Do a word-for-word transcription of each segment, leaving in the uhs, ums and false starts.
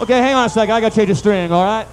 Okay, hang on a second. I gotta change the string, all right?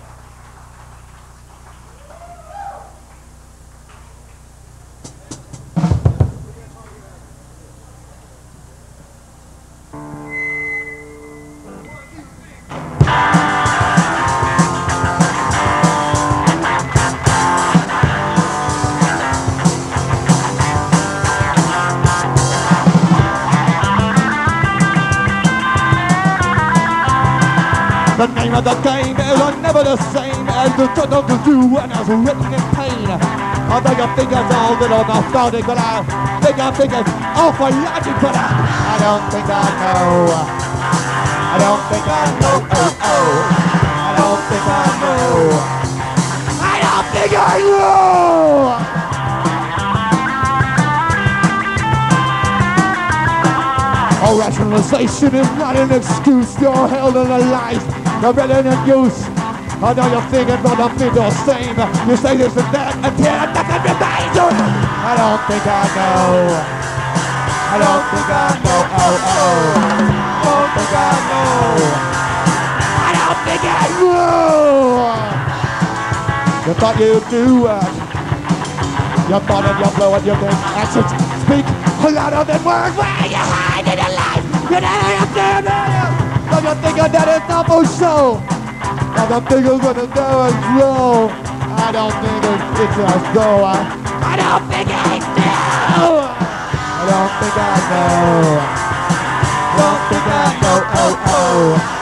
The name of the game is never the same as the thought of the do when I was written in pain. Although you think it's all a little nostalgic, but I think I think it's all for logic, but I, I don't think I know. I don't think I know. Oh, oh. I don't think I know. I don't think I know. Oh, rationalization is not an excuse. You're held in a life. You're better than use. I know you're thinking, but I'm thinking the same. You say this and that, and then nothing remains. I don't think I know. I don't think I know. Oh, oh. I don't think I know. I don't think I know. You thought you'd do it. You thought if you blow it, you think actions speak louder than words. Where you hide in the light? You never have to. But you're thinking that it's not for show. But I'm thinking what it's doing slow. I don't think it's just go. I, I don't think I know. I don't think I know. I don't think I know. Oh, oh.